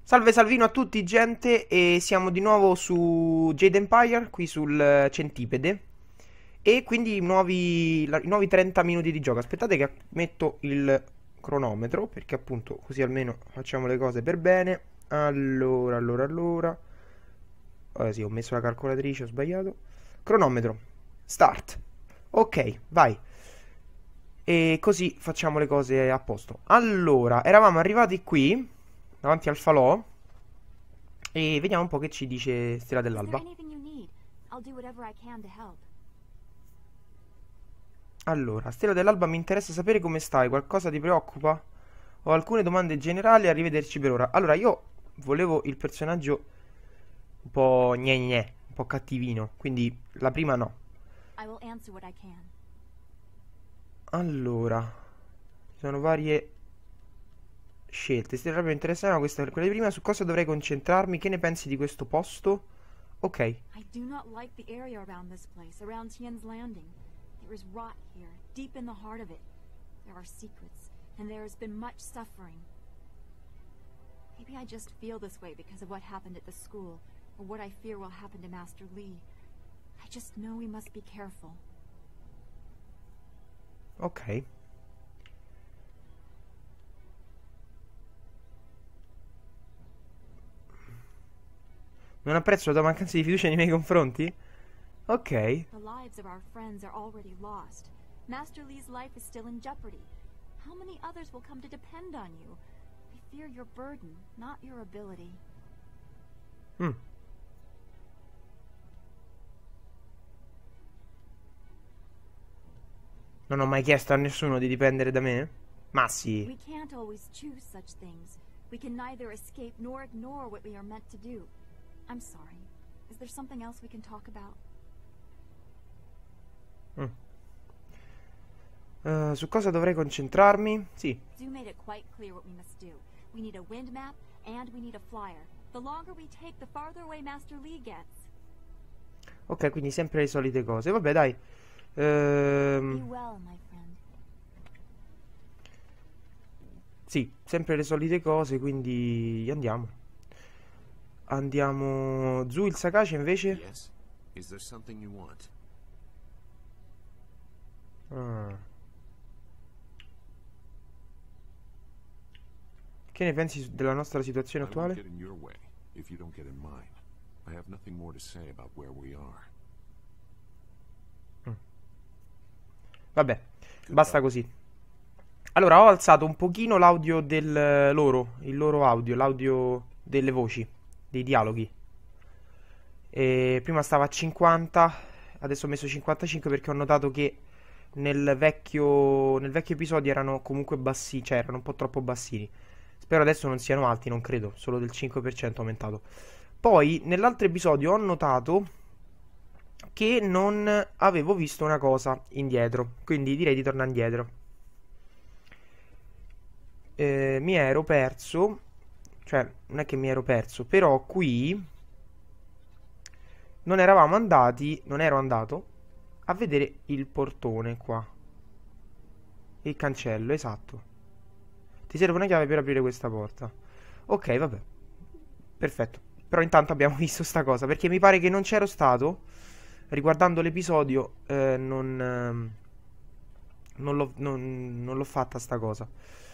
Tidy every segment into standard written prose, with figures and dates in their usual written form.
Salve Salvino a tutti gente e siamo di nuovo su Jade Empire, qui sul Centipede. E quindi i nuovi 30 minuti di gioco. Aspettate che metto il cronometro, perché appunto così almeno facciamo le cose per bene. Allora. Sì, ho messo la calcolatrice, ho sbagliato. Cronometro, start. Ok, vai. E così facciamo le cose a posto. Allora, eravamo arrivati qui, davanti al falò. E vediamo un po' che ci dice Stella Is there dell'Alba. anything you need? I'll do whatever I can to help. Allora, Stella dell'Alba, mi interessa sapere come stai. Qualcosa ti preoccupa? Ho alcune domande generali. Arrivederci per ora. Allora, io volevo il personaggio un po' gne gne, un po' cattivino. Quindi la prima no. I will answer what I can. Allora, ci sono varie scelte. Stella dell'Alba mi interessava questa, quella di prima. Su cosa dovrei concentrarmi? Che ne pensi di questo posto? Ok. I do not like the area around this place, around Tien's Landing. There is rot here, deep in the heart of it. There are secrets, and there has been much suffering. Maybe I just feel this way because of what happened at the school, or what I fear will happen to Master Lee. I just know we must be careful. Ok. Non apprezzo la tua mancanza di fiducia nei miei confronti? Ok. The lives of our friends are already lost. Master Lee's life is still in jeopardy. How many others will come to depend on you? I fear your burden, not your ability. Mm. Non ho mai chiesto a nessuno di dipendere da me? Ma sì. We can't always choose such things. We can neither escape nor ignore what we are meant to do. I'm sorry. Is there something else we can talk about? Mm. Su cosa dovrei concentrarmi? Sì. Zoo made it quite clear what we must do. We need a wind map and we need a flyer. The longer we take, the farther away Master Lee gets. Ok, quindi sempre le solite cose. Vabbè, dai. Be well, my friend. Sì, sempre le solite cose, quindi andiamo. Andiamo giù il Sakace invece. Yes? Is there something you want? Ah. Che ne pensi della nostra situazione I won't attuale? get in your way if you don't get in mine. I have nothing more to say about where we are. Vabbè, basta così. Allora, ho alzato un pochino l'audio del loro, il loro audio, l'audio delle voci, dei dialoghi. E prima stava a 50, adesso ho messo 55 perché ho notato che nel vecchio episodio erano comunque bassi, cioè erano un po' troppo bassini. Spero adesso non siano alti, non credo, solo del 5% aumentato. Poi, nell'altro episodio ho notato che non avevo visto una cosa indietro, quindi direi di tornare indietro. Mi ero perso, cioè non è che mi ero perso, però qui non eravamo andati, non ero andato a vedere il portone qua. Il cancello, esatto. Ti serve una chiave per aprire questa porta. Ok, vabbè. Perfetto. Però intanto abbiamo visto sta cosa, perché mi pare che non c'ero stato. Riguardando l'episodio, non l'ho fatta sta cosa.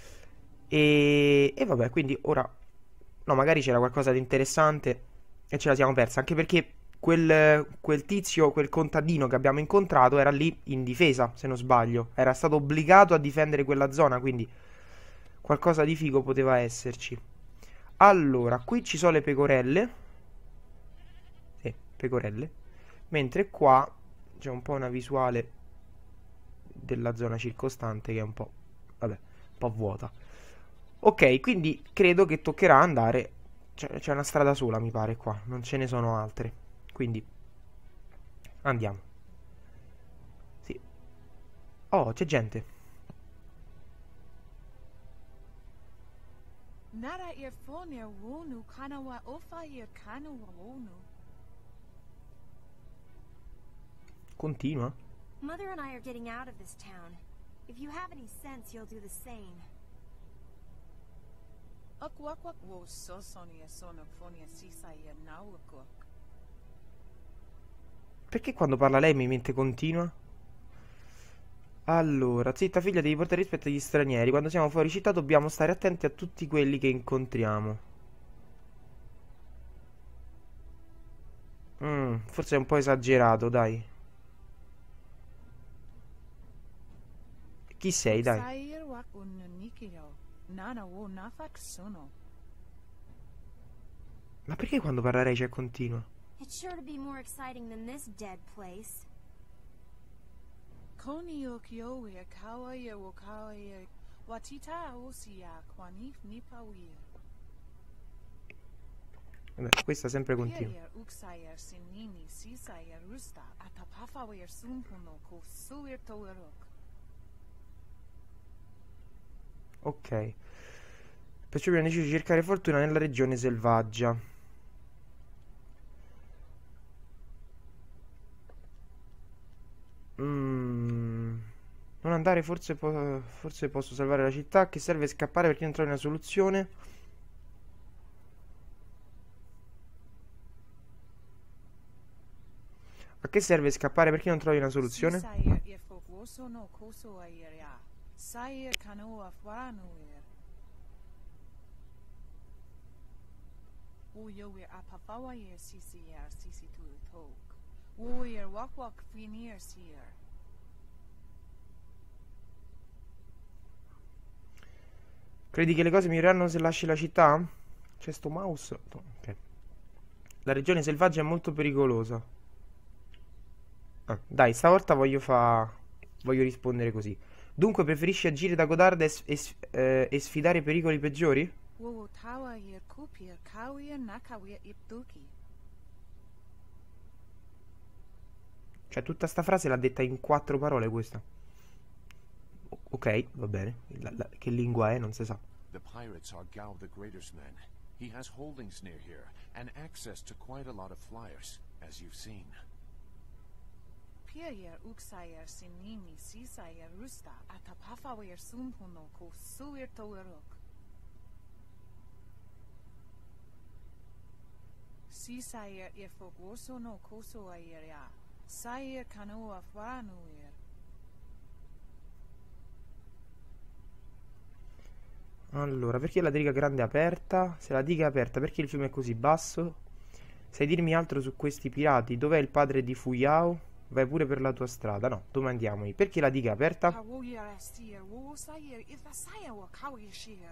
E vabbè, quindi ora... No, magari c'era qualcosa di interessante e ce la siamo persa. Anche perché quel tizio, quel contadino che abbiamo incontrato era lì in difesa, se non sbaglio. Era stato obbligato a difendere quella zona, quindi qualcosa di figo poteva esserci. Allora, qui ci sono le pecorelle. Sì, pecorelle. Mentre qua c'è un po' una visuale della zona circostante che è un po', vabbè, un po' vuota. Ok, quindi credo che toccherà andare. C'è una strada sola, mi pare, qua. Non ce ne sono altre. Quindi andiamo. Sì. Oh, c'è gente. Nara earphone wonu kana wa ofa ear kana wa wonu. Continua. Mother and I are getting out of this town. If you have any sense, you'll do the same. Akwak wo so sonia sono fonia sisaya nawakok. Perché quando parla lei mi mente continua? Allora, zitta figlia, devi portare rispetto agli stranieri. Quando siamo fuori città dobbiamo stare attenti a tutti quelli che incontriamo. Forse è un po' esagerato, dai. Chi sei, dai? Sair wak un nikiro. Nana wo nafak sono. Ma perché quando parla lei c'è continua? It's sure to be more exciting than this dead place. Koni okyowe kawaye wo kawaye. Watita osia kwanif nipawir. Vabbè, questa sempre continua. Pier uksayer sinini sisayer rusta atapafawer sumpuno ko suir towerok. Ok. Perciò abbiamo deciso di cercare fortuna nella regione selvaggia. Non andare, forse posso salvare la città. Che serve scappare perché non trovi una soluzione? A che serve scappare perché non trovi una soluzione? Sisayer ifogoso no koso ayeria. Sayer kanoa faranuer. Uyowe apafawayer sisiyer sisitu tok. Uyer wak finir sier. Credi che le cose miglioreranno se lasci la città? C'è sto mouse. No, ok. La regione selvaggia è molto pericolosa. Dai, stavolta voglio rispondere così. Dunque preferisci agire da codarda e sfidare i pericoli peggiori? Wo tawayer kupir kawier nakawier iptuki. Cioè, tutta sta frase l'ha detta in 4 parole questa. Ok, va bene. Che lingua è, non si sa. The pirates are Gao the Greater's men. He has holdings near here, and access to quite a lot of flyers, as you've seen. Pier uksayer sinini sisayer rusta atapafawer sumpuno ko suir towerok. Sisayer ifogoso no koso ayeria. Sayer kanoa faranuer. Allora, perché la diga grande è aperta? Se la diga è aperta, perché il fiume è così basso? Sai dirmi altro su questi pirati? Dov'è il padre di Fuyao? Vai pure per la tua strada. No, domandiamogli. Perché la diga è aperta? Kawoyer astier wo sayer ithasaya wa kawier sheer.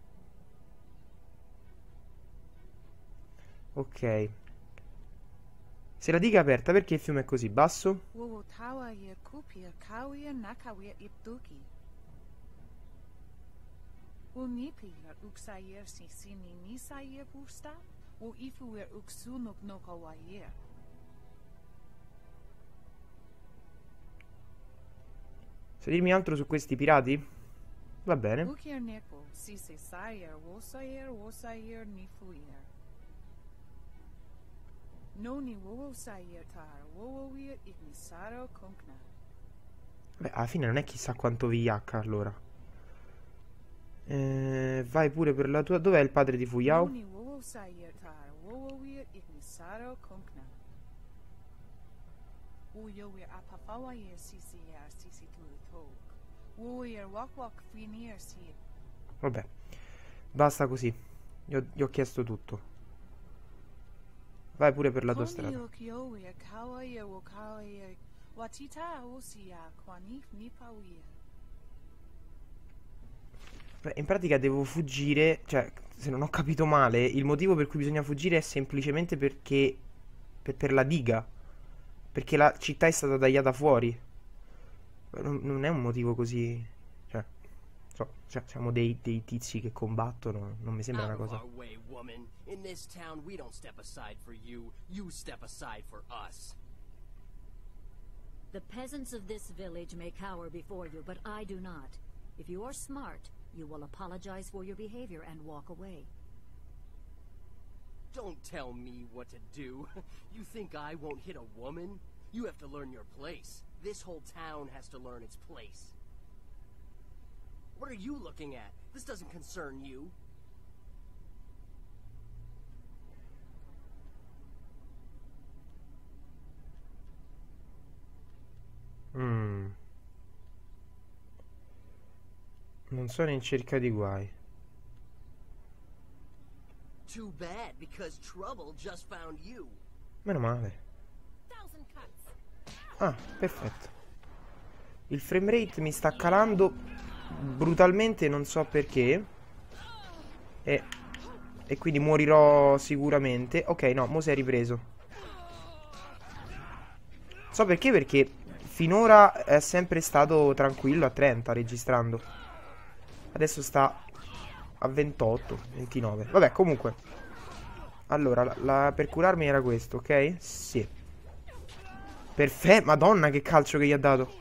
Ok. Se la diga è aperta, perché il fiume è così basso? Wo tawayer kupir kawier nakawier iptuki. Unipir uksayer sisini nisayer pusta. O ifuer uksunok no kawayer. Sai dirmi altro su questi pirati? Va bene. Ukir neko sise sayer wosayer nifuyer. Noni wowo sayer tar wowowir ignisaro konkna. Beh, alla fine non è chissà quanto vigliacca allora. Vai pure per la tua... Dov'è il padre di Fuyao? Noni wowo sayer tar wowowir ignisaro konkna. Uyower apafawayer sisiyer sisitu tok. Woyer wak finir sier. Vabbè, basta così. Gli ho chiesto tutto. Vai pure per la tua strada. Okyower kawayer wo kawayer. Watita osia kwanif nipawir. Beh, in pratica devo fuggire. Cioè, se non ho capito male, il motivo per cui bisogna fuggire è semplicemente perché... per la diga. Perché la città è stata tagliata fuori. Non è un motivo così... Cioè, siamo dei tizi che combattono. Non mi sembra una Out of cosa... our way, woman. In this town, we don't step aside for you. You step aside for us. The peasants of this village may cower before you, but I do not. If you are smart, you will apologize for your behavior and walk away. Don't tell me what to do. You think I won't hit a woman? You have to learn your place. This whole town has to learn its place. What are you looking at? This doesn't concern you. Non sono in cerca di guai. Too bad, because trouble just found you. Meno male. Ah, perfetto. Il framerate mi sta calando brutalmente, non so perché. E quindi morirò sicuramente. Ok, no, mo si è ripreso. So perché, perché finora è sempre stato tranquillo a 30 registrando. Adesso sta a 28, 29. Vabbè, comunque. Allora, per curarmi era questo, ok? Sì. Perfetto, madonna che calcio che gli ha dato.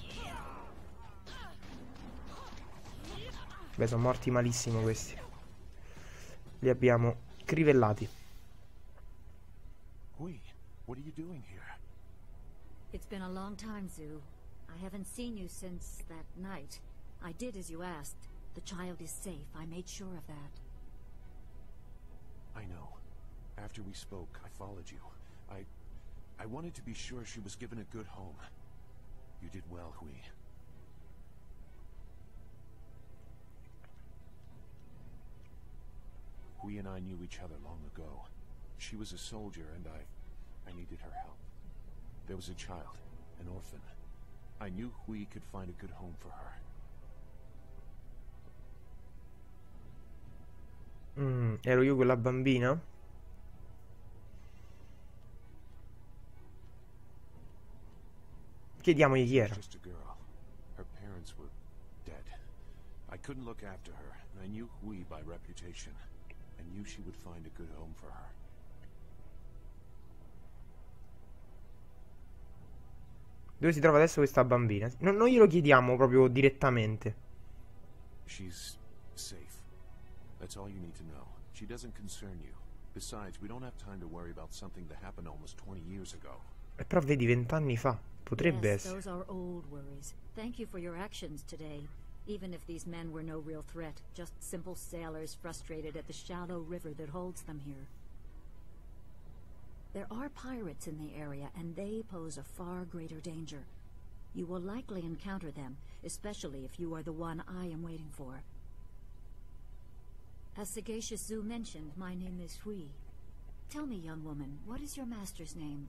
Beh, sono morti malissimo questi. Li abbiamo crivellati. Hui, what are you doing here? It's been a long time, Zoo. I haven't seen you since that night. I did as you asked. The child is safe. I made sure of that. I know. After we spoke, I followed you. I wanted to be sure she was given a good home. You did well, Hui. Hui and I knew each other long ago. She was a soldier and I needed her help. There was a child, an orphan. I knew Hui could find a good home for her. Ero io quella bambina? Chiediamogli chi era. Just a girl. Her parents were dead. I couldn't look after her, and I knew Hui by reputation. I knew she would find a good home for her. Dove si trova adesso questa bambina? Non glielo chiediamo proprio direttamente. She's safe. That's all you need to know. She doesn't concern you. Besides, we don't have time to worry about something that happened almost 20 years ago. Però vedi, 20 anni fa. Potrebbe Yes, essere. those are old worries. Thank you for your actions today. Even if these men were no real threat, just simple sailors frustrated at the shallow river that holds them here. There are pirates in the area, and they pose a far greater danger. You will likely encounter them, especially if you are the one I am waiting for. As Sagacious Zoo mentioned, my name is Hui. Tell me, young woman, what is your master's name?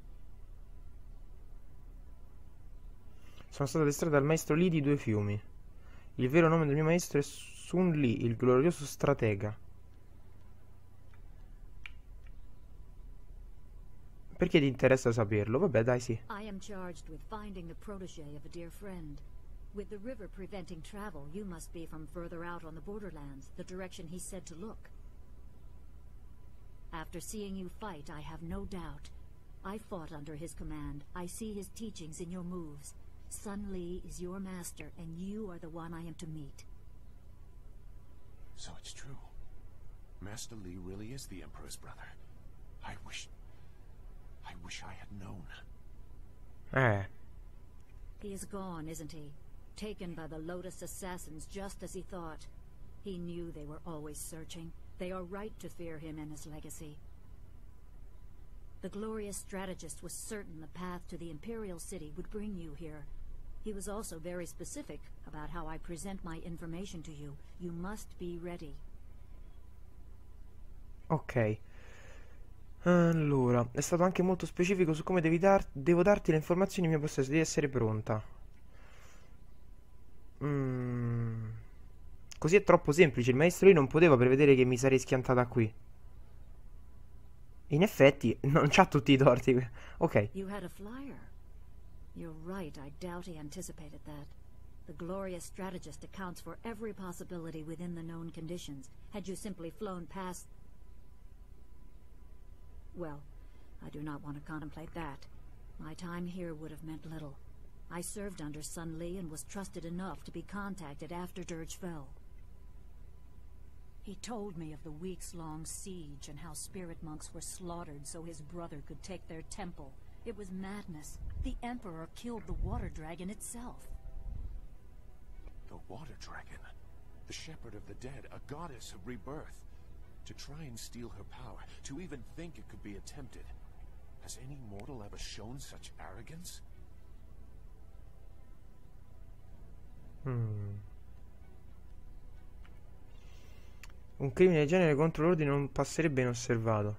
Sono stato addestrato dal maestro Li di Due Fiumi. Il vero nome del mio maestro è Sun Li, il glorioso stratega. Perché ti interessa saperlo? Vabbè, dai, sì. I am charged with finding the protege of a dear friend. With the river preventing travel, you must be from further out on the borderlands, the direction he said to look. After seeing you fight, I have no doubt. I fought under his command. I see his teachings in your moves. Sun Li is your master, and you are the one I am to meet. So it's true. Master Li really is the Emperor's brother. I wish I had known. He is gone, isn't he? Taken by the Lotus assassins just as he thought. He knew they were always searching. They are right to fear him and his legacy. The glorious strategist was certain the path to the Imperial City would bring you here. He was also very specific about how I present my information to you. You must be ready. Ok. Allora, è stato anche molto specifico su come devo darti le informazioni in mio possesso. Devi essere pronta. Così è troppo semplice. Il maestro lì non poteva prevedere che mi sarei schiantata qui. In effetti, non c'ha tutti i torti. Ok. You had a flyer. You're right, I doubt he anticipated that. The glorious strategist accounts for every possibility within the known conditions. Had you simply flown past... Well, I do not want to contemplate that. My time here would have meant little. I served under Sun Li and was trusted enough to be contacted after Dirge fell. He told me of the weeks-long siege and how spirit monks were slaughtered so his brother could take their temple. It was madness. The Emperor killed the water dragon itself. The water dragon. The shepherd of the dead, a goddess of rebirth. To try and steal her power, to even think it could be attempted. Has any mortal ever shown such arrogance? Un crimine del genere contro l'ordine non passerebbe inosservato.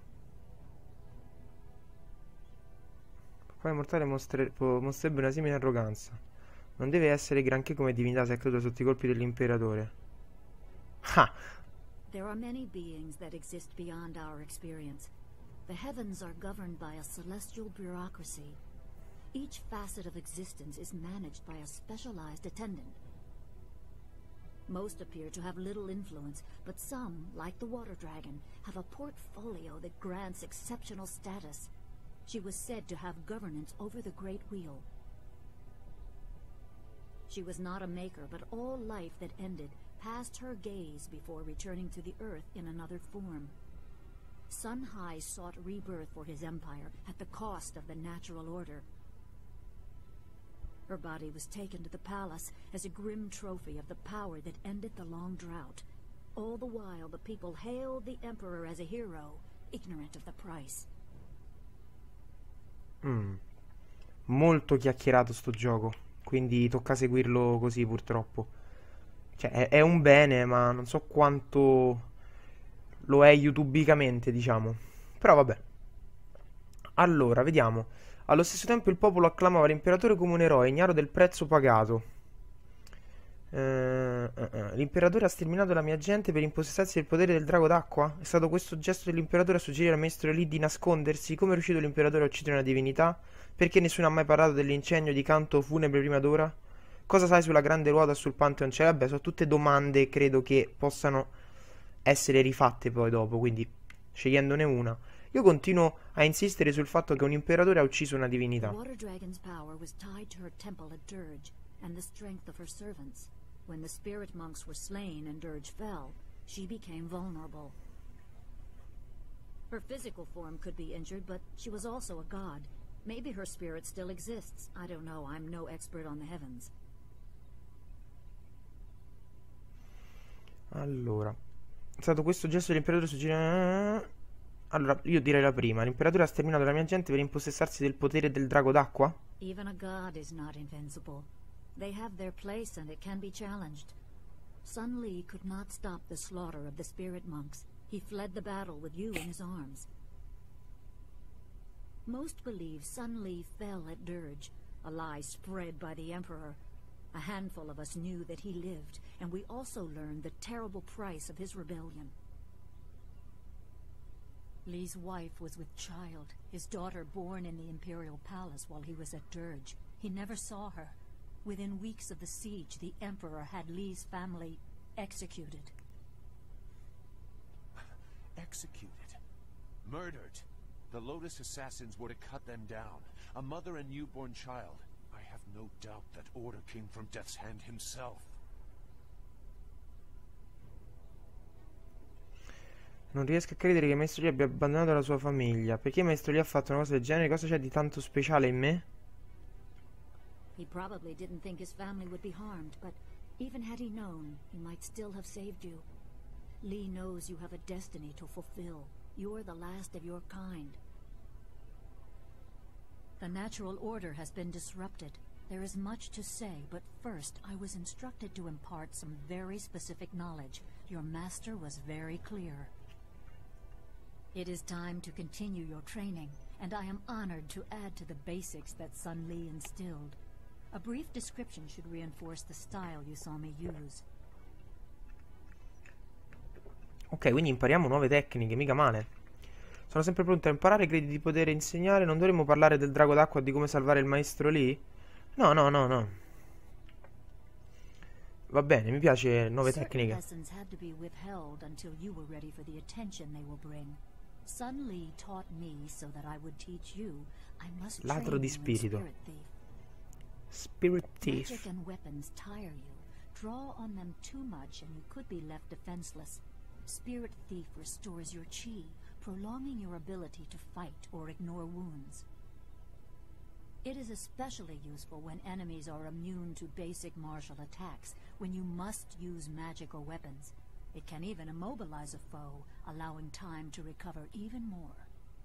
Poi mortale mostrerebbe una simile arroganza. Non deve essere granché come divinità se è caduto sotto i colpi dell'imperatore. Ah! There are many beings that exist beyond our experience. The heavens are governed by a celestial bureaucracy. Each facet of existence is managed by a specialized attendant. Most appear to have little influence, but some, like the water dragon, have a portfolio that grants exceptional status. She was said to have governance over the Great Wheel. She was not a maker, but all life that ended passed her gaze before returning to the earth in another form. Sun High sought rebirth for his empire at the cost of the natural order. Her body was taken to the palace as a grim trophy of the power that ended the long drought. All the while, the people hailed the emperor as a hero, ignorant of the price. Molto chiacchierato sto gioco, quindi tocca seguirlo così purtroppo. Cioè, è un bene, ma non so quanto lo è youtubicamente, diciamo. Però vabbè. Allora, vediamo. Allo stesso tempo il popolo acclamava l'imperatore come un eroe, ignaro del prezzo pagato. L'imperatore ha sterminato la mia gente per impossessarsi del potere del drago d'acqua? È stato questo gesto dell'imperatore a suggerire al maestro Li di nascondersi? Come è riuscito l'imperatore a uccidere una divinità? Perché nessuno ha mai parlato dell'incendio di canto funebre prima d'ora? Cosa sai sulla grande ruota e sul Pantheon? Cioè, vabbè, sono tutte domande, credo che possano essere rifatte poi dopo, quindi scegliendone una. Io continuo a insistere sul fatto che un imperatore ha ucciso una divinità. The Water Dragon's power was tied to her temple at Dirge and the strength of her servants. When the spirit monks were slain and Dirge fell, she became vulnerable. Her physical form could be injured, but she was also a god. Maybe her spirit still exists. I don't know. I'm no expert on the heavens. Allora, è stato questo gesto dell'imperatore suggerire... Allora, io direi la prima. L'imperatore ha sterminato la mia gente per impossessarsi del potere del drago d'acqua? Even a god is not invincible. They have their place and it can be challenged. Sun Li could not stop the slaughter of the spirit monks. He fled the battle with you in his arms. Most believe Sun Li fell at Dirge, a lie spread by the Emperor. A handful of us knew that he lived, and we also learned the terrible price of his rebellion. Li's wife was with child, his daughter born in the Imperial Palace while he was at Dirge. He never saw her. Within weeks of the siege, the Emperor had Li's family executed. Executed. Murdered. The Lotus assassins were to cut them down. A mother and newborn child. I have no doubt that order came from Death's Hand himself. Non riesco a credere che Maestro Li abbia abbandonato la sua famiglia. Perché Maestro Li ha fatto una cosa del genere? Cosa c'è di tanto speciale in me? He probably didn't think his family would be harmed, but even had he known, he might still have saved you. Li knows you have a destiny to fulfill. You're the last of your kind. The natural order has been disrupted. There is much to say, but first I was instructed to impart some very specific knowledge. Your master was very clear. It is time to continue your training, and I am honored to add to the basics that Sun Li instilled. A brief description should reinforce the style you saw me use. Ok, quindi impariamo nuove tecniche, mica male. Sono sempre pronto a imparare, credi di poter insegnare? Non dovremmo parlare del drago d'acqua e di come salvare il maestro Li? No, no, no, no. Va bene, mi piace nuove tecniche. Lessons had to be withheld until you were ready for the attention they will bring. Sun Li taught me so that I would teach you. I must train Ladro you di in spirito. Spirit Thief. Spirit Magic Thief. and weapons tire you. Draw on them too much and you could be left defenseless. Spirit Thief restores your chi, prolonging your ability to fight or ignore wounds. It is especially useful when enemies are immune to basic martial attacks, when you must use magic or weapons. It can even immobilize a foe, allowing time to recover even more.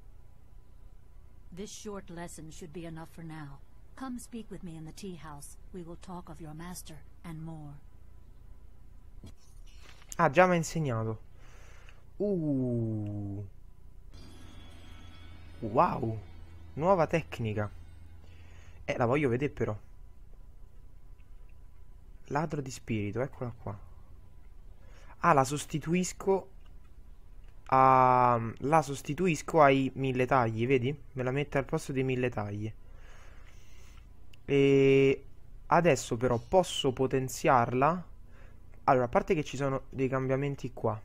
This short lesson should be enough for now. Come speak with me in the tea house. We will talk of your master and more. Ah, già mi ha insegnato. Wow. Nuova tecnica. La voglio vedere però. Ladro di spirito, eccola qua. Ah, la sostituisco ai 1000 tagli, vedi? Me la mette al posto dei 1000 tagli. E adesso però posso potenziarla. Allora, a parte che ci sono dei cambiamenti qua.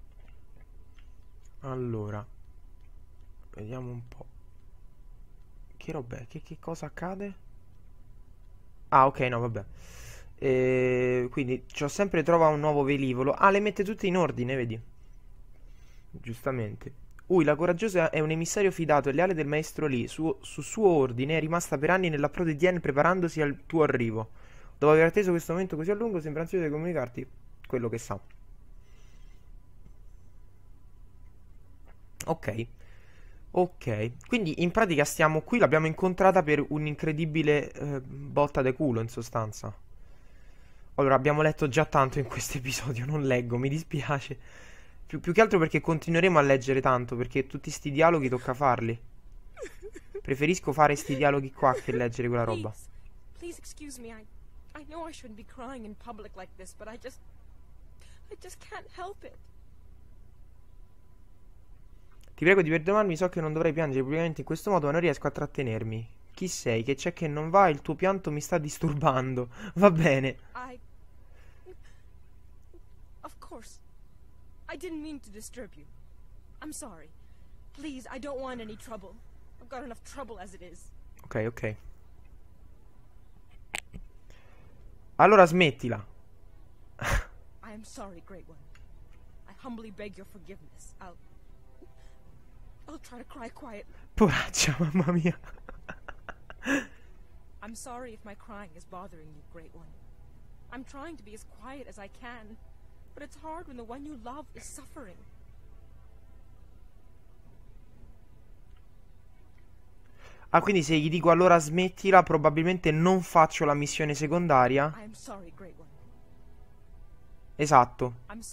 Allora, vediamo un po'. Che roba è? Che cosa accade? Ah, ok, no, vabbè. Quindi c'ho sempre trova un nuovo velivolo. Ah, le mette tutte in ordine, vedi? Giustamente. La coraggiosa è un emissario fidato e leale del maestro Lee. Su suo ordine è rimasta per anni nell'approdo di Tien preparandosi al tuo arrivo. Dopo aver atteso questo momento così a lungo, sembra ansioso di comunicarti quello che sa. Ok. Ok. Quindi in pratica stiamo qui, l'abbiamo incontrata per un'incredibile botta de culo, in sostanza. Allora, abbiamo letto già tanto in questo episodio, non leggo, mi dispiace. Più che altro perché continueremo a leggere tanto, perché tutti sti dialoghi tocca farli. Preferisco fare sti dialoghi qua che leggere quella roba. Please excuse me. I know I shouldn't be crying in public like this, but I just can't help it. Ti prego di perdonarmi, so che non dovrei piangere pubblicamente in questo modo, ma non riesco a trattenermi. Chi sei? Che c'è che non va? Il tuo pianto mi sta disturbando. Va bene. Of course. I didn't mean to disturb you. I'm sorry. Please, I don't want any trouble. I've got enough trouble as it is. Ok, ok. Allora smettila. I am sorry, Great One. I humbly beg your forgiveness. I'll try to cry quietly. Poraccia, mamma mia. I'm sorry if my crying is bothering you, Great One. I'm trying to be as quiet as I can, but it's hard when the one you love is suffering. Ah, quindi se gli dico allora smettila, probabilmente non faccio la missione secondaria. I am sorry, Great One. Esatto.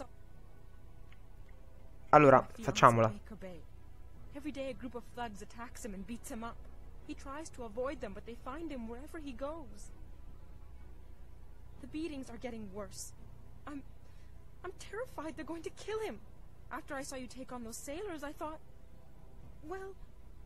Allora, My facciamola. fiancé, Kobe. Every day a group of thugs attacks him and beats him up. He tries to avoid them, but they find him wherever he goes. The beatings are getting worse. I'm terrified they're going to kill him. After I saw you take on those sailors, I thought, well...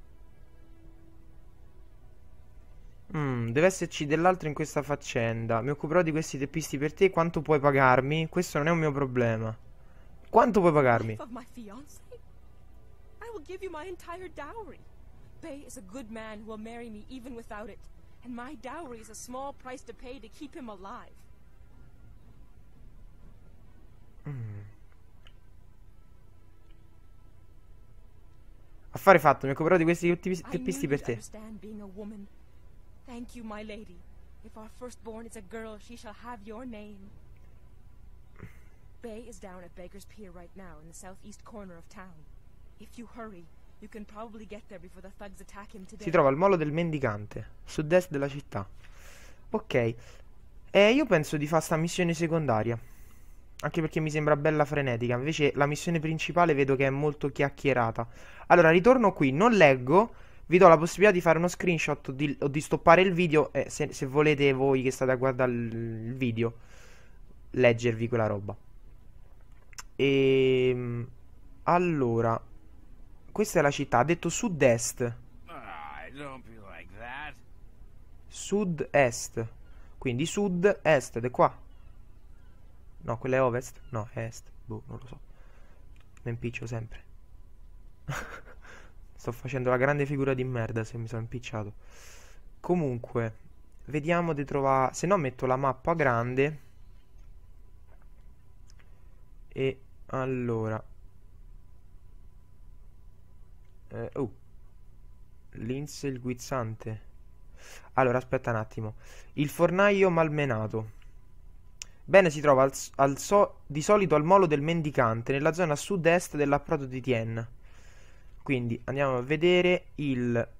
Deve esserci dell'altro in questa faccenda. Mi occuperò di questi teppisti per te. Quanto puoi pagarmi? Questo non è un mio problema. Quanto puoi pagarmi? Life of my fiancé? I will give you my entire dowry. Bay is a good man who will marry me even without it. And my dowry is a small price to pay to keep him alive. Affare fatto, mi occuperò di questi I teppisti knew per you'd te. understand being a woman. Thank you, my lady. If our firstborn is a girl, she shall have your name. Bay is down at Beggar's Pier right now in the southeast corner of town. If you hurry, you can probably get there before the thugs attack him today. Si trova al molo del mendicante, sud-est della città. Ok. Io penso di fare sta missione secondaria. Anche perché mi sembra bella frenetica. Invece la missione principale vedo che è molto chiacchierata. Allora, ritorno qui, non leggo. Vi do la possibilità di fare uno screenshot o di stoppare il video. Se volete voi che state a guardare il video, leggervi quella roba. Allora, questa è la città. Ha detto sud-est. Don't be like that. Sud-est. Quindi sud-est ed è qua. No, quella è ovest? No, è est. Boh, non lo so. Mi impiccio sempre. Sto facendo la grande figura di merda se mi sono impicciato. Comunque, vediamo di trovare... Se no metto la mappa grande. E allora... Lince il guizzante. Allora, aspetta un attimo. Il fornaio malmenato. Bene, si trova di solito al molo del mendicante, nella zona sud-est dell'approdo di Tien. Quindi andiamo a vedere il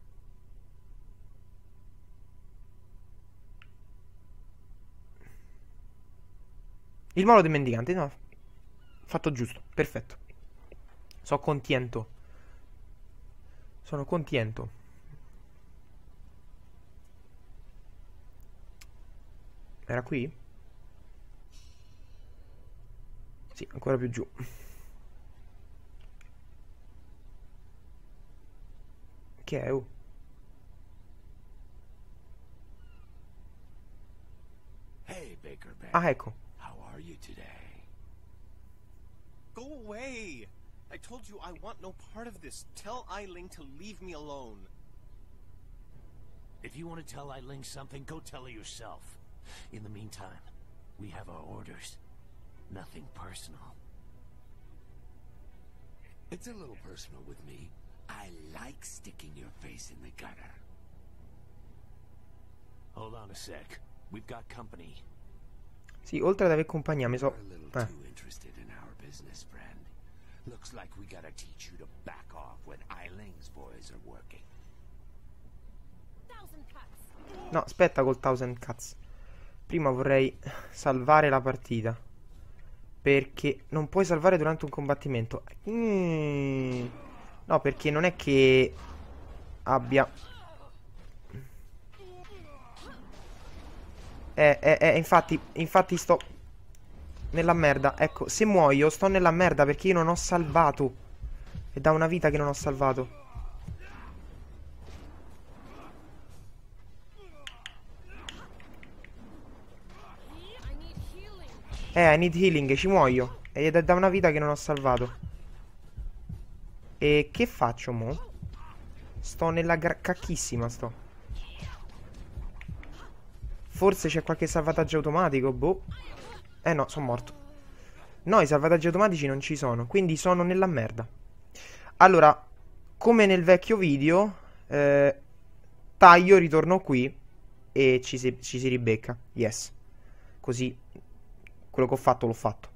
molo del mendicante. No, fatto giusto, perfetto. So contento. Sono contento. Era qui? Sì, ancora più giù. Che è? Oh. Hey, Baker Bear. Ah, ecco. How are you today? Go away! I told you I want no part of this. Tell Eiling to leave me alone. If you want to tell Eiling something, go tell her yourself. In the meantime, we have our orders. Nothing personal. It's a little personal with me. I like sticking your face in the gutter. Hold on a sec. We've got company. Sì, oltre ad avere compagnia, mi so... You're a little too interested in our business, friend. Looks like we gotta teach you to back off when Eiling's boys are working. No, aspetta col Thousand Cuts. Prima vorrei salvare la partita. Perché non puoi salvare durante un combattimento. No, perché non è che abbia... infatti sto nella merda. Ecco, se muoio sto nella merda perché io non ho salvato. È da una vita che non ho salvato. I need healing, ci muoio. Ed è da una vita che non ho salvato. E che faccio mo? Sto nella cacchissima, sto. Forse c'è qualche salvataggio automatico, boh. No, sono morto. No, i salvataggi automatici non ci sono, quindi sono nella merda. Allora, come nel vecchio video, taglio, ritorno qui e ci si ribecca. Yes. Così quello che ho fatto l'ho fatto.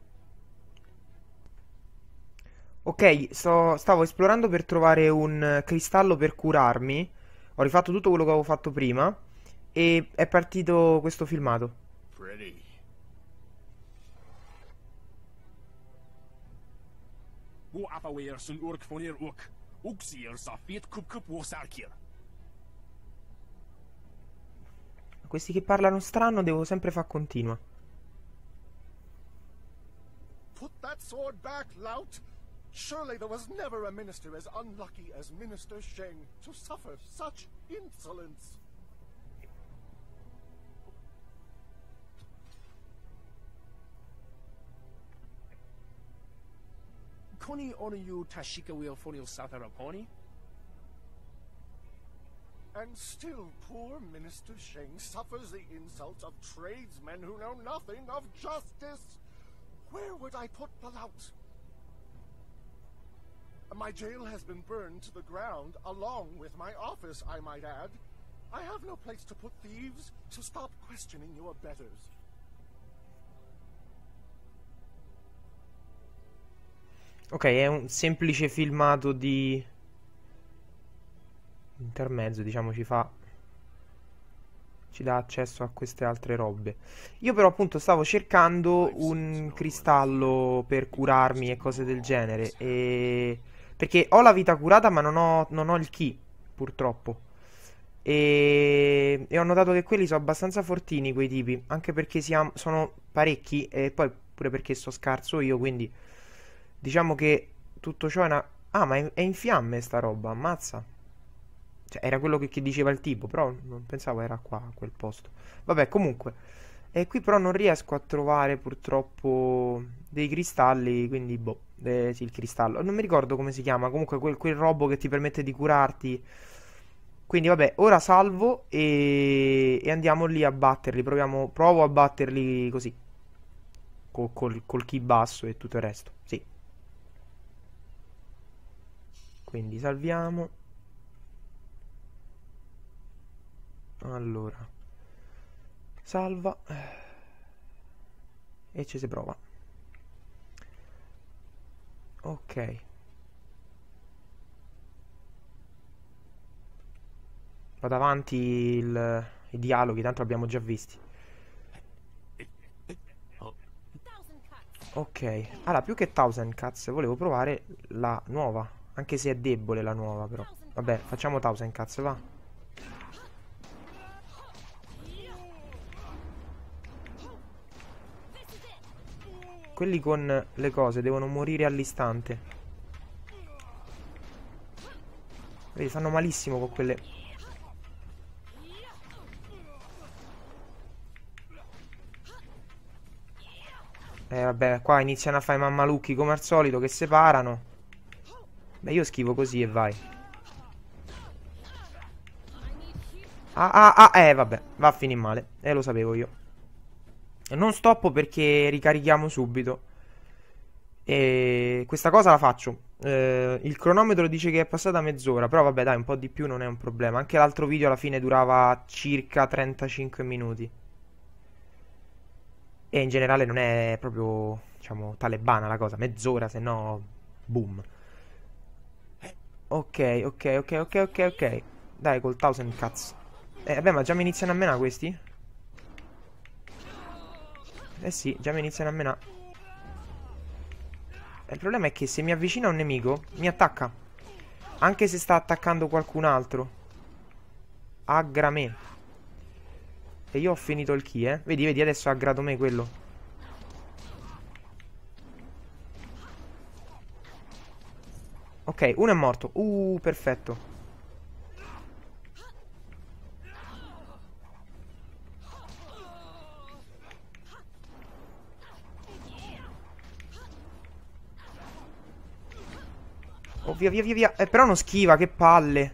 Ok, stavo esplorando per trovare un cristallo per curarmi. Ho rifatto tutto quello che avevo fatto prima e è partito questo filmato. Pretty. Questi che parlano strano devo sempre far continua. Put that sword back, lout! Surely there was never a minister as unlucky as Minister Sheng to suffer such insolence. Koni Onoyu Tashika will Fonil Sataraponi? And still poor Minister Sheng suffers the insults of tradesmen who know nothing of justice. Where would I put the lout? My jail has been burned to the ground, along with my office, I might add. I have no place to put thieves, so stop questioning your betters. Ok, è un semplice filmato di intermezzo, diciamo, ci dà accesso a queste altre robe. Io però appunto stavo cercando un cristallo per curarmi e cose del genere perché ho la vita curata ma non ho il ki, purtroppo. E ho notato che quelli sono abbastanza fortini, quei tipi, anche perché sono parecchi e poi pure perché sto scarso io, quindi diciamo che tutto ciò è una... Ah, ma è in fiamme sta roba, ammazza. Cioè, era quello che diceva il tipo, però non pensavo era qua, a quel posto. Vabbè, comunque. E qui però non riesco a trovare purtroppo dei cristalli, quindi boh, sì, il cristallo. Non mi ricordo come si chiama, comunque quel robo che ti permette di curarti. Quindi vabbè, ora salvo e andiamo lì a batterli, provo a batterli così. Col ki basso e tutto il resto, sì. Quindi salviamo. Allora, salva e ci si prova. Ok, vado avanti i dialoghi, tanto li abbiamo già visti. Ok, allora più che Thousand Cuts volevo provare la nuova, anche se è debole la nuova però. Vabbè, facciamo Thousand Cuts, va. Quelli con le cose devono morire all'istante. Vedi, fanno malissimo con quelle. Vabbè, qua iniziano a fare i mammalucchi come al solito che separano. Beh, io schivo così e vai. Vabbè, va a finire male. Lo sapevo io. E non stoppo perché ricarichiamo subito. E questa cosa la faccio. Il cronometro dice che è passata mezz'ora. Però vabbè, dai, un po' di più non è un problema. Anche l'altro video alla fine durava circa 35 minuti. E in generale non è proprio, diciamo, talebana la cosa. Mezz'ora, se no, boom. Ok. Dai, col Thousand Cuts. Vabbè, ma già mi iniziano a menare questi? Sì, già mi iniziano a menare. Il problema è che se mi avvicina un nemico, mi attacca. Anche se sta attaccando qualcun altro. Aggra me. E io ho finito il key, eh. Vedi, adesso ha aggrato me quello. Ok, uno è morto. Perfetto. Oh, via. Però non schiva, che palle.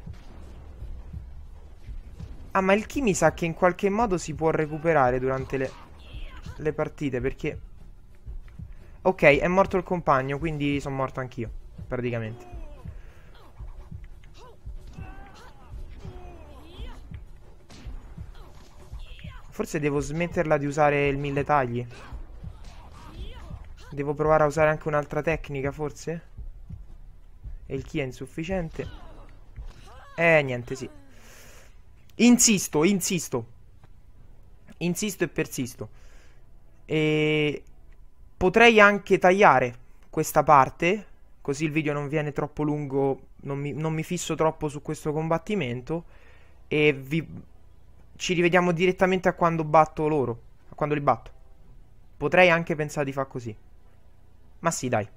Ah, ma il ki mi sa che in qualche modo si può recuperare durante le partite, perché... Ok, è morto il compagno, quindi sono morto anch'io, praticamente. Forse devo smetterla di usare il 1000 tagli. Devo provare a usare anche un'altra tecnica, forse? E il ki è insufficiente. Niente, sì. Insisto e persisto. E potrei anche tagliare questa parte, così il video non viene troppo lungo, non mi fisso troppo su questo combattimento. E ci rivediamo direttamente a quando batto loro, a quando li batto. Potrei anche pensare di far così. Ma sì, dai.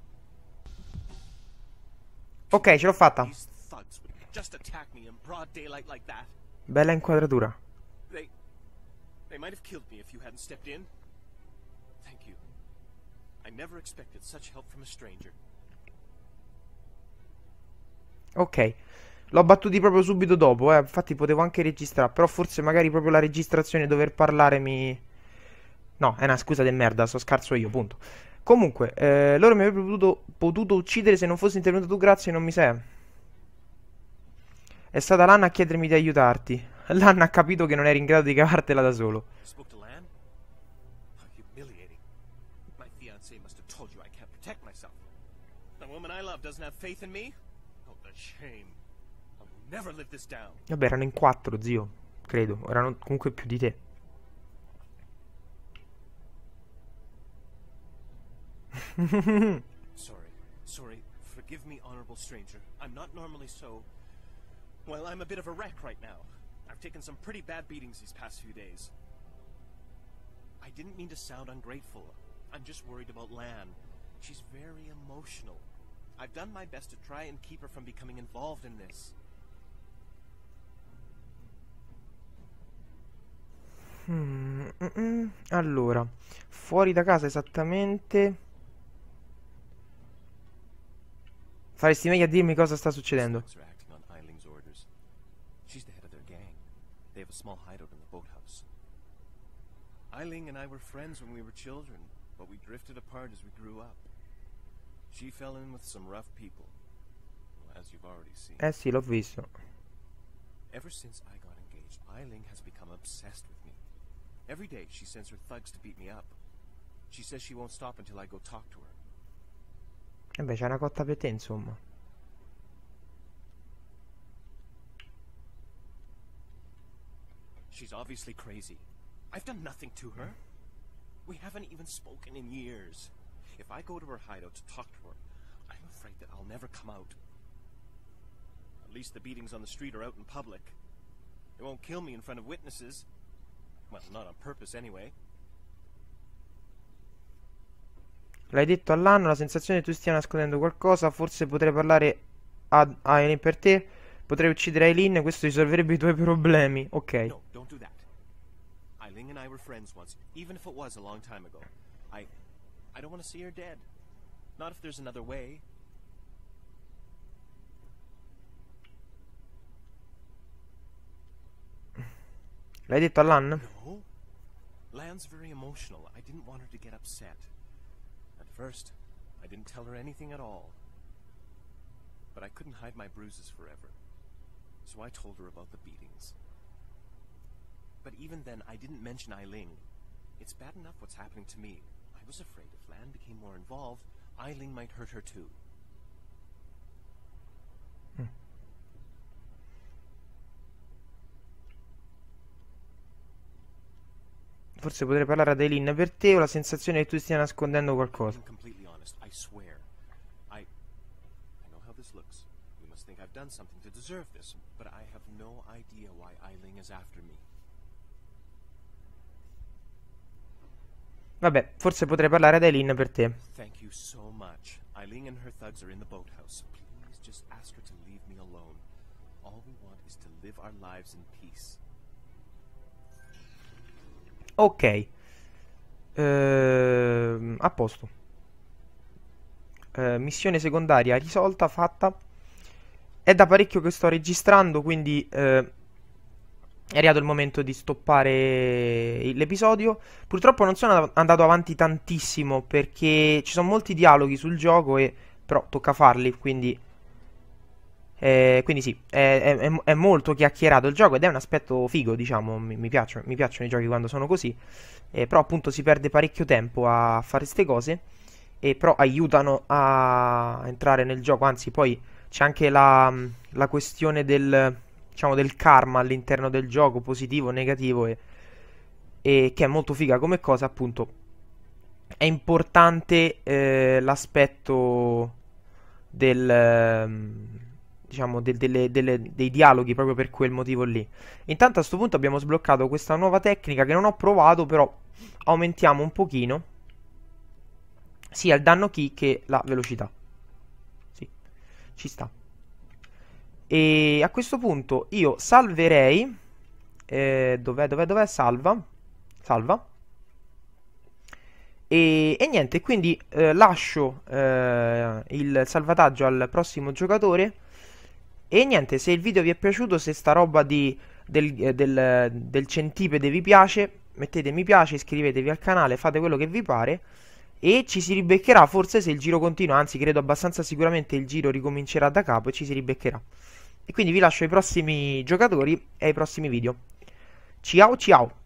Ok, ce l'ho fatta. Bella inquadratura. They might have killed me if you hadn't stepped in. Thank you. I never expected such help from a stranger. Ok. L'ho battuti proprio subito dopo, infatti potevo anche registrare. Però forse magari proprio la registrazione, dover parlare mi... No, è una scusa di merda, so scarso io, punto. Comunque, loro mi avrebbero potuto uccidere se non fossi intervenuto tu, grazie, non mi sei. È stata Lana a chiedermi di aiutarti. Lana ha capito che non eri in grado di cavartela da solo. Spoke to Lan? How humiliating. My fiancé must have told you I can't protect myself. The woman I love doesn't have faith in me? Oh, the shame. I will never live this down. Vabbè, erano in 4, zio. Credo. Erano comunque più di te. Sorry. Forgive me, honorable stranger. I'm not normally so... Well, I'm a bit of a wreck right now. I've taken some pretty bad beatings these past few days. I didn't mean to sound ungrateful. I'm just worried about Lan. She's very emotional. I've done my best to try and keep her from becoming involved in this. Allora, fuori da casa esattamente. Faresti meglio a dirmi cosa sta succedendo. She's the head of their gang. They have a small hideout in the boathouse. Eiling and I were friends when we were children, but we drifted apart as we grew up. She fell in with some rough people, as you've already seen. Sì, l'ho visto. Ever since I got engaged, Eiling has become obsessed with me. Every day she sends her thugs to beat me up. She says she won't stop until I go talk to her. Beh, c'è una cotta per te, insomma. She's obviously crazy. I've done nothing to her. We haven't even spoken in years. If I go to her hideout to talk to her, I'm afraid that I'll never come out. At least the beatings on the street are out in public. They won't kill me in front of witnesses. Well, not on purpose anyway. L'hai detto all'anno, la sensazione che tu stia nascondendo qualcosa, forse potrei parlare a Aileen per te, potrei uccidere Aileen, questo risolverebbe i tuoi problemi. Ok. No, don't do that. Aileen and I were friends once, even if it was a long time ago. I don't want to see her dead. Not if there's another way. L'hai detto a Lan? No. Lan's very emotional. I didn't want her to get upset. At first, I didn't tell her anything at all. But I couldn't hide my bruises forever. So I told her about the beatings. But even then, I didn't mention Aileen. It's bad enough what's happening to me. I was afraid if Lan became more involved, Aileen might hurt her too. Forse potrei parlare ad Aileen per te, ho la sensazione che tu stia nascondendo qualcosa. I'm completely honest, I swear. I know how this looks. You must think I've done something to deserve this, but I have no idea why Aileen is after me. Vabbè, forse potrei parlare ad Aileen per te. Thank you so much. Aileen and her thugs are in the boathouse. Please just ask her to leave me alone. All we want is to live our lives in peace. Ok. A posto. Missione secondaria risolta, fatta. È da parecchio che sto registrando, quindi è arrivato il momento di stoppare l'episodio. Purtroppo non sono andato avanti tantissimo perché ci sono molti dialoghi sul gioco e però tocca farli, quindi sì, è molto chiacchierato il gioco ed è un aspetto figo, diciamo, mi piacciono i giochi quando sono così, però appunto si perde parecchio tempo a fare queste cose, però aiutano a entrare nel gioco, anzi poi c'è anche la questione del, diciamo, del karma all'interno del gioco, positivo o negativo, e che è molto figa come cosa, appunto. È importante l'aspetto del... diciamo dei dialoghi proprio per quel motivo lì. Intanto a questo punto abbiamo sbloccato questa nuova tecnica che non ho provato, però aumentiamo un pochino sia il danno ki che la velocità. Sì, ci sta. E a questo punto io salverei. Dov'è? Salva. E niente, quindi lascio il salvataggio al prossimo giocatore. E niente, se il video vi è piaciuto, se sta roba del centipede vi piace, mettete mi piace, iscrivetevi al canale, fate quello che vi pare. E ci si ribeccherà, forse, se il giro continua, anzi credo abbastanza sicuramente il giro ricomincerà da capo e ci si ribeccherà. E quindi vi lascio ai prossimi giocatori e ai prossimi video. Ciao ciao!